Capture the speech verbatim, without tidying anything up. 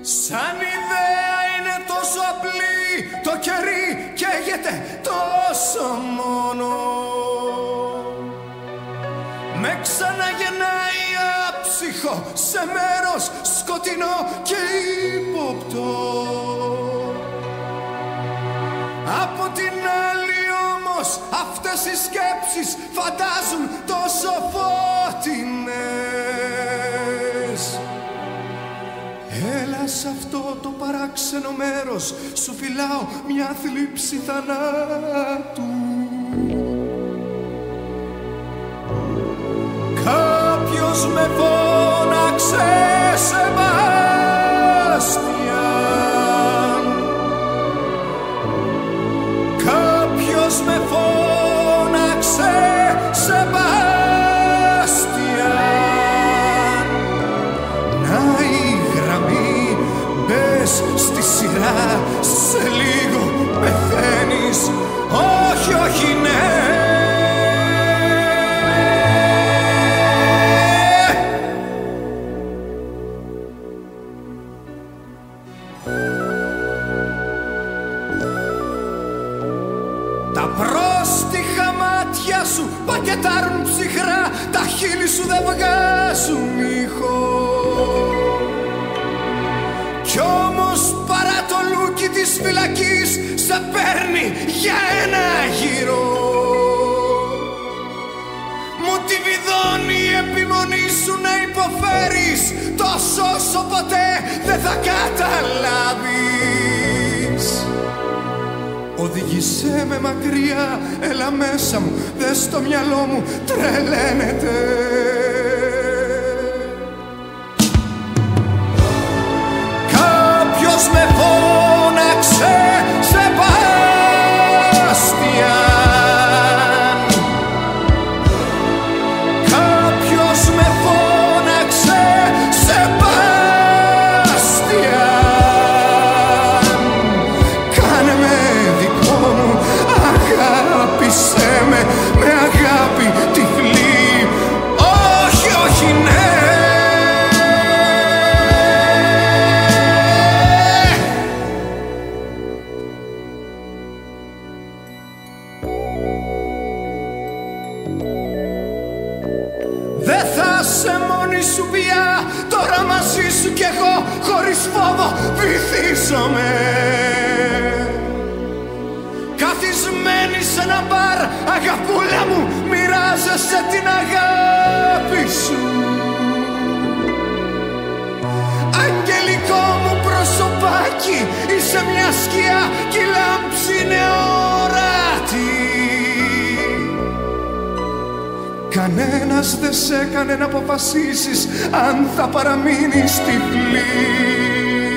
Σαν ιδέα είναι τόσο απλή, το κερί καίγεται τόσο μόνο. Με ξαναγεννάει άψυχο σε μέρος σκοτεινό και ύποπτο. Από την άλλη όμως αυτές οι σκέψεις φαντάζουν τόσο φώτινες. Έλα σ' αυτό το παράξενο μέρος, σου φυλάω μια θλίψη θανάτου. Κάποιος με φώναξε Σεβάστιαν. Κάποιος με φώναξε Σεβάστιαν. Να η γραμμή, μπες στη σειρά, σε λίγο πεθαίνεις. Όχι, όχι, ναι. Τα πρόστιχα μάτια σου πακετάρουν ψυχρά, τα χείλη σου δεν βγάζουν ήχο. Κι όμως παρά το λούκι της φυλακής σε παίρνει για ένα γύρο. Μου τη βιδώνει η επιμονή σου να υποφέρεις τόσο όσο ποτέ δεν θα καταλάβεις. Οδήγησέ με μακριά, έλα μέσα μου, δες στο μυαλό μου τρελαίνεται. Κάποιος με φώναξε Σεβάστιαν. Κάποιος με φώναξε Σεβάστιαν. Κάνε με δικό μου, αγάπησέ με, με αγάπη τυφλή. Όχι, όχι, ναι. Δεν θα σε μόνη σου πια, τώρα μαζί σου κι εγώ χωρίς φόβο βυθίζομαι. Καθισμένη σε ένα μπαρ, αγαπούλα μου, μοιράζεσαι την αγάπη σου. Αγγελικό μου προσωπάκι, είσαι μια σκιά κι η λάμψη είναι ορατή. Κανένας δεν σ' έκανε να αποφασίσεις αν θα παραμείνεις τυφλή.